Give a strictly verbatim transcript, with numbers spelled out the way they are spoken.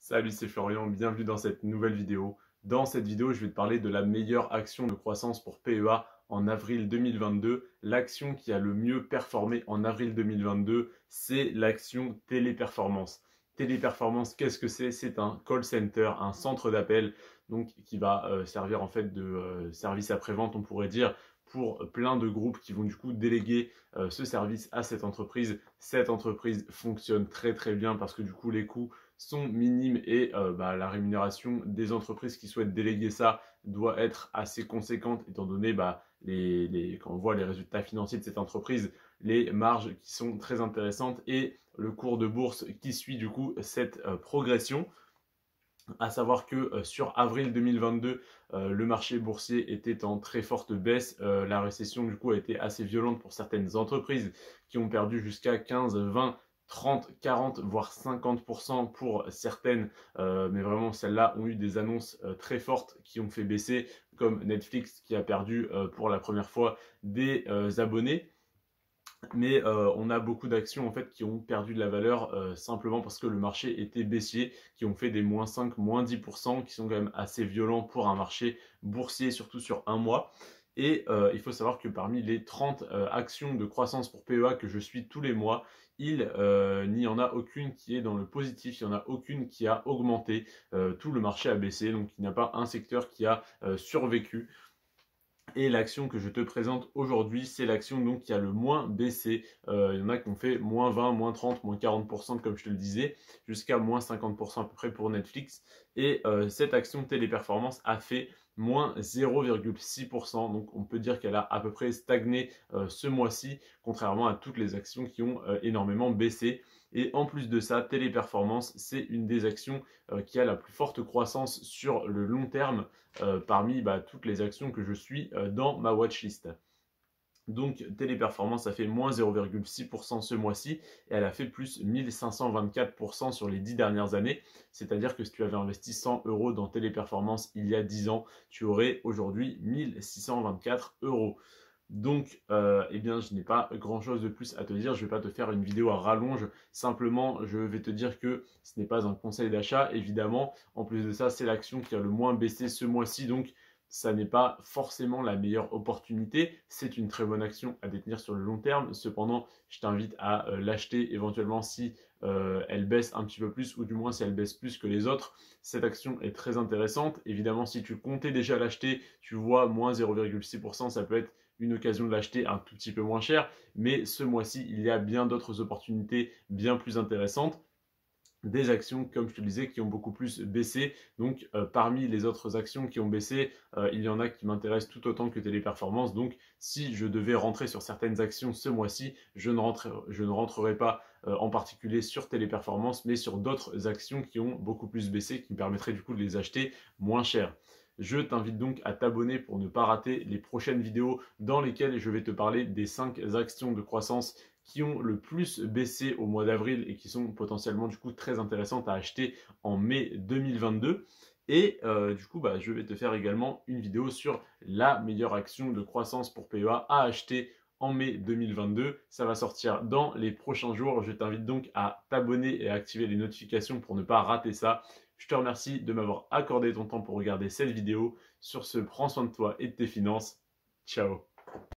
Salut, c'est Florian, bienvenue dans cette nouvelle vidéo. Dans cette vidéo, je vais te parler de la meilleure action de croissance pour P E A en avril deux mille vingt-deux. L'action qui a le mieux performé en avril deux mille vingt-deux, c'est l'action Téléperformance. Téléperformance, qu'est-ce que c'est? C'est un call center, un centre d'appel, donc qui va euh, servir en fait de euh, service après-vente, on pourrait dire, pour plein de groupes qui vont du coup déléguer euh, ce service à cette entreprise. Cette entreprise fonctionne très très bien parce que du coup les coûts sont minimes et euh, bah, la rémunération des entreprises qui souhaitent déléguer ça doit être assez conséquente étant donné bah, les, les, quand on voit les résultats financiers de cette entreprise, les marges qui sont très intéressantes et le cours de bourse qui suit du coup cette euh, progression. À savoir que euh, sur avril deux mille vingt-deux, euh, le marché boursier était en très forte baisse. Euh, la récession du coup a été assez violente pour certaines entreprises qui ont perdu jusqu'à quinze, vingt, trente, quarante, voire cinquante pour cent pour certaines. Euh, mais vraiment, celles-là ont eu des annonces euh, très fortes qui ont fait baisser, comme Netflix qui a perdu euh, pour la première fois des euh, abonnés. Mais euh, on a beaucoup d'actions en fait qui ont perdu de la valeur euh, simplement parce que le marché était baissier, qui ont fait des moins cinq, moins dix pour cent, qui sont quand même assez violents pour un marché boursier, surtout sur un mois. Et euh, il faut savoir que parmi les trente euh, actions de croissance pour P E A que je suis tous les mois, il euh, n'y en a aucune qui est dans le positif, il n'y en a aucune qui a augmenté. Euh, tout le marché a baissé, donc il n'y a pas un secteur qui a euh, survécu. Et l'action que je te présente aujourd'hui, c'est l'action donc qui a le moins baissé. Euh, il y en a qui ont fait moins vingt, moins trente, moins quarante pour cent comme je te le disais, jusqu'à moins cinquante pour cent à peu près pour Netflix. Et euh, cette action Téléperformance a fait moins zéro virgule six pour cent. Donc on peut dire qu'elle a à peu près stagné euh, ce mois-ci, contrairement à toutes les actions qui ont euh, énormément baissé. Et en plus de ça, Téléperformance, c'est une des actions euh, qui a la plus forte croissance sur le long terme euh, parmi bah, toutes les actions que je suis euh, dans ma watchlist. Donc Téléperformance a fait moins zéro virgule six pour cent ce mois-ci et elle a fait plus mille cinq cent vingt-quatre pour cent sur les dix dernières années. C'est-à-dire que si tu avais investi cent euros dans Téléperformance il y a dix ans, tu aurais aujourd'hui mille six cent vingt-quatre euros. Donc, euh, eh bien, je n'ai pas grand-chose de plus à te dire. Je ne vais pas te faire une vidéo à rallonge. Simplement, je vais te dire que ce n'est pas un conseil d'achat, évidemment. En plus de ça, c'est l'action qui a le moins baissé ce mois-ci. Donc, ça n'est pas forcément la meilleure opportunité. C'est une très bonne action à détenir sur le long terme. Cependant, je t'invite à euh, l'acheter éventuellement si euh, elle baisse un petit peu plus ou du moins si elle baisse plus que les autres. Cette action est très intéressante. Évidemment, si tu comptais déjà l'acheter, tu vois moins zéro virgule six pour cent, ça peut être une occasion de l'acheter un tout petit peu moins cher. Mais ce mois-ci, il y a bien d'autres opportunités bien plus intéressantes. Des actions, comme je te le disais, qui ont beaucoup plus baissé. Donc, euh, parmi les autres actions qui ont baissé, euh, il y en a qui m'intéressent tout autant que Téléperformance. Donc, si je devais rentrer sur certaines actions ce mois-ci, je ne rentrerai, je ne rentrerai pas euh, en particulier sur Téléperformance, mais sur d'autres actions qui ont beaucoup plus baissé, qui me permettraient du coup de les acheter moins cher. Je t'invite donc à t'abonner pour ne pas rater les prochaines vidéos dans lesquelles je vais te parler des cinq actions de croissance qui ont le plus baissé au mois d'avril et qui sont potentiellement du coup très intéressantes à acheter en mai deux mille vingt-deux. Et euh, du coup, bah, je vais te faire également une vidéo sur la meilleure action de croissance pour P E A à acheter en mai deux mille vingt-deux. Ça va sortir dans les prochains jours. Je t'invite donc à t'abonner et à activer les notifications pour ne pas rater ça. Je te remercie de m'avoir accordé ton temps pour regarder cette vidéo. Sur ce, prends soin de toi et de tes finances. Ciao.